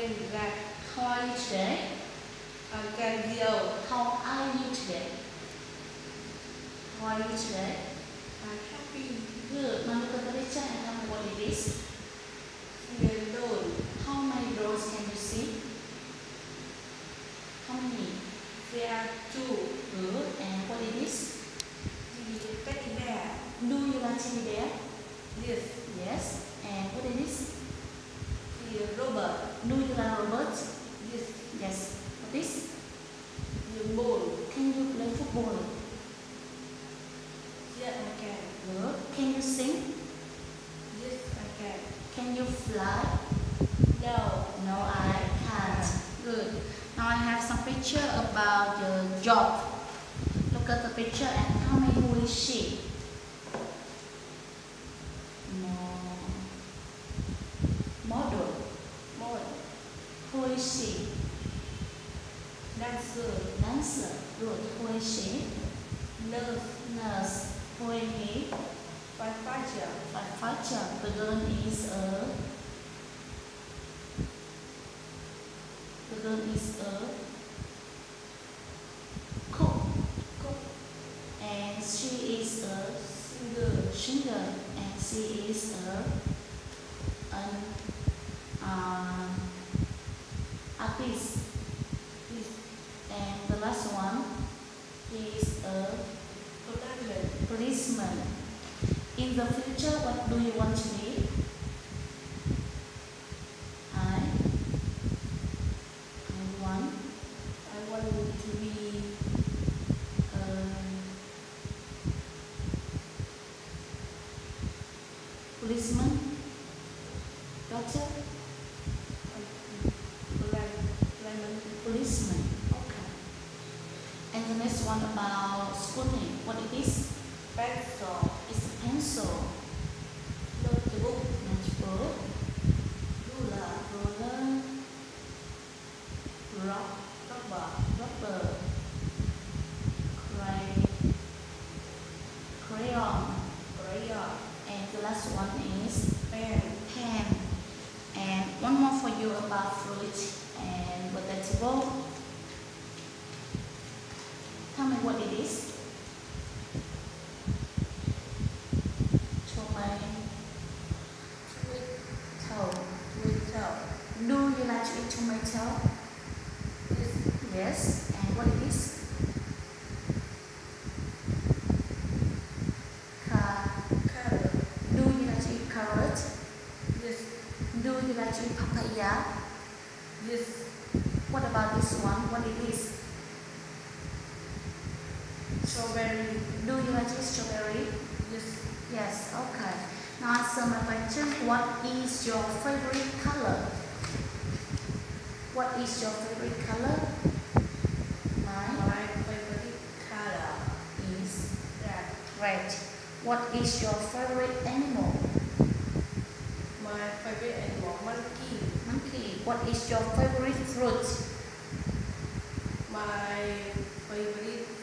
very glad. How are you today? How are you today? How are you today? I'm happy. Good. Now look at the picture and tell me what it is. Yellow. How many doors can you see? How many? There are two. Good. And what it is? Teddy bear. Do you like teddy bear? Yes. Yes. And what it is? The robot. Do you like robots? Yes. Yes. What is? The ball. Can you play football? Yes, I can. Good. Can you sing? Yes, I can. Can you fly? No. No, I can't. Good. Now I have some picture about the job. Look at the picture and tell me who is she? Model. Who is she? Dancer. Dancer. Good. Who is she? Nurse. Nurse. Who is he? Firefighter. Firefighter. The girl is a. The girl is a cook. And she is a singer. And she is an artist. And the last one is a policeman. In the future, what do you want to be? I want to be policeman, doctor, policeman. Okay. And the next one about school name. What it is? Pencil. It's a pencil. Notebook. Notebook. Ruler. Rubber. Crayon. And the last one is Pen. And one more for you about fruit and vegetable. Tell me what it is. Tomato. Do you like to eat tomato? Yes. And what it is? Carrot. Do you like to eat carrot? Yes. Do you like to eat papaya? Yes. What about this one? What it is? Strawberry. Do you like to eat strawberry? Yes. Yes. Okay. Now answer my question. What is your favorite color? What is your favorite color? My favorite color Is red. red. What is your favorite animal? My favorite animal monkey. Monkey. What is your favorite fruit? My favorite